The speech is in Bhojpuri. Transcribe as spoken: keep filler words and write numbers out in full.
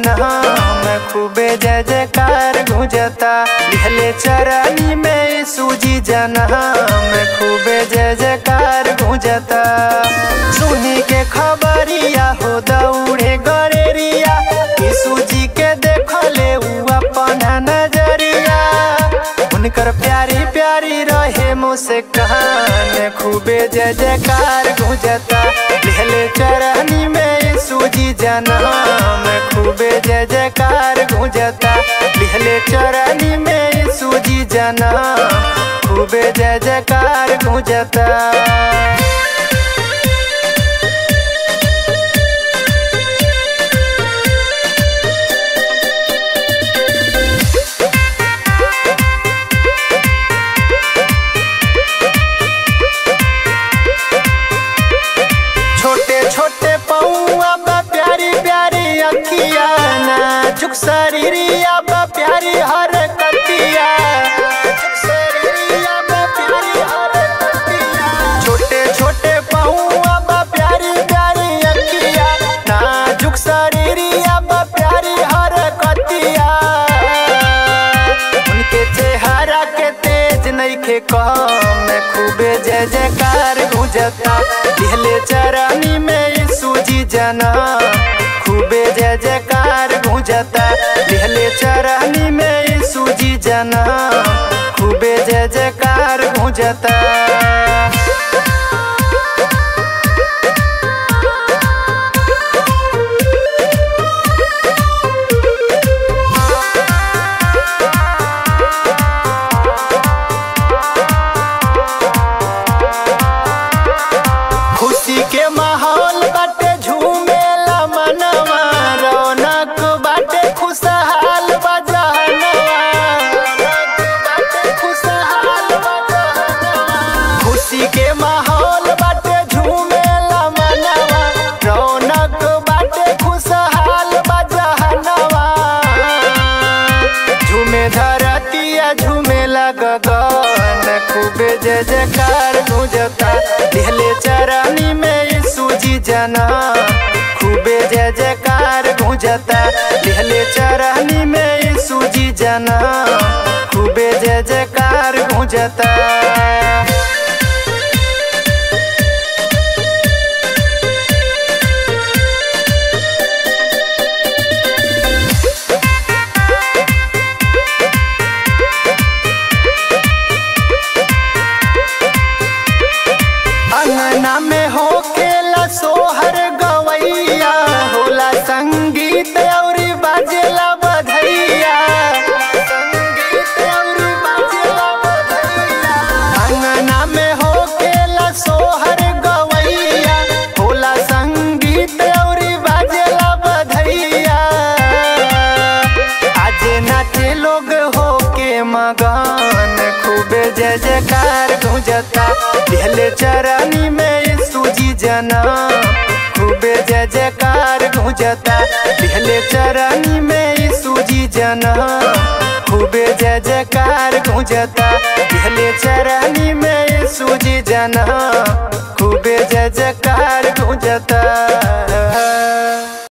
जना में खूबे जय जयकार गूंजता। लिहले चरनी में सूजी जना में खूबे जय जयकार गूंजता। सुनी के खबरिया हो दौड़े गरेरिया सूजी के देखले उ अपना नजरिया। उनकर प्यारी प्यारी रहे मुस्कान खूबे जय जयकार गूंजता। लिहले चरनी में सूजी जना में खूबे जय जयकार गूंजता। लिहले चरनी में सूजी जना खूबे जय जयकार गूंजता। छोटे पौआ बा प्यारी प्यारी अखिया नाजुक शरीरिया बा प्यारी हर कटिया। छोटे छोटे पौआ बा प्यारी प्यारी अखिया नाजुक शरीरिया बा प्यारी हर कटिया। उनके चेहरा के तेज नइखे कम खूबे जय जयकार गूंजता। लिहले चरनी में सूजी जना खूबे जय जयकार गूंजता। लिहले चरनी में सूजी जना खूबे जय जयकार गूंजता। खुशी के माहौल बाटे झूमेला मनवा रौनक बाटे खुशहाल बजहनवा। खुशी के माहौल बाटे झूमेला मनवा रौनक बाटे खुशहाल बजहनवा। झूमे धरतिया झूमेला गगन खूबे जय जयकार गूंजता। लिहले चरनी में सूजी जना खूबे जय जयकार गूंजता। लिहले चरनी में सूजी जना खूबे जय जयकार गूंजता। अंगना में हो केला सोहर गवैया होला संगीत और बाजेला बधैया। अंगना में हो केला सोहर गवैया होला संगीत और बाजेला बधैया। आज नाचे लोग हो के मगन खूबे जय जयकार गूंजता। लिहले चरनी में सूजी जना खूबे जय जयकार गूंजता। लिहले चरनी में सूजी जना खूबे जय जयकार गूंजता। लिहले चरनी में सूजी जना खूबे जय जयकार गूंजता।